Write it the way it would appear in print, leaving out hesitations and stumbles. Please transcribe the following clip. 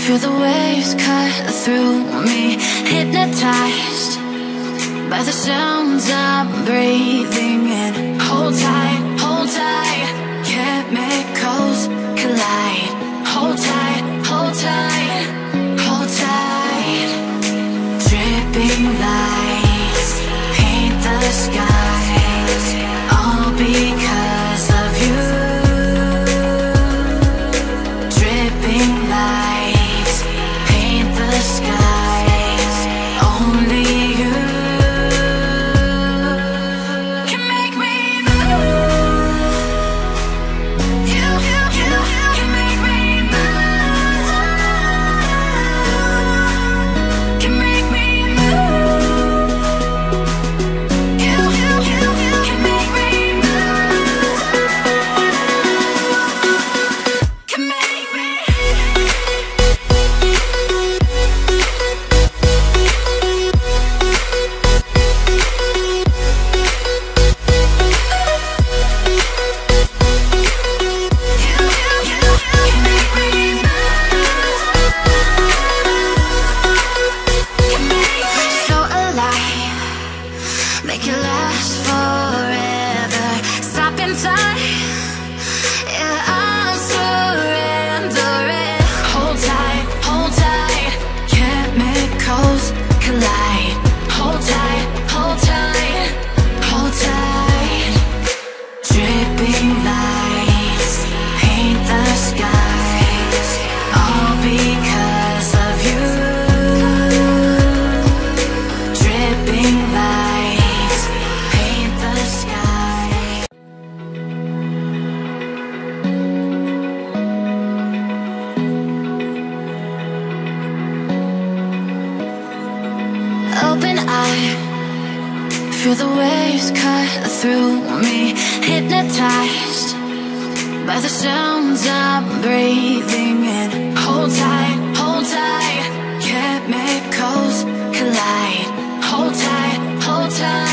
Feel the waves cut through me, hypnotized by the sounds I'm breathing in. Hold tight, hold tight, chemicals collide. Hold tight, hold tight, hold tight. Dripping lights paint the skies, all because of you. Dripping lights paint the skies, only you can make me move. You can make me move. Can make me move. You can make me move. Can make me. So alive, make it last forever. Stop in time, yeah, I'm surrendering. Hold tight, chemicals collide. Hold tight, hold tight, hold tight. Dripping lights paint the skies, all because of you. Dripping lights paint the sky. Open eye, feel the waves cut through me, hypnotized by the sounds I'm breathing in. Hold tight, chemicals collide. Hold tight, hold tight.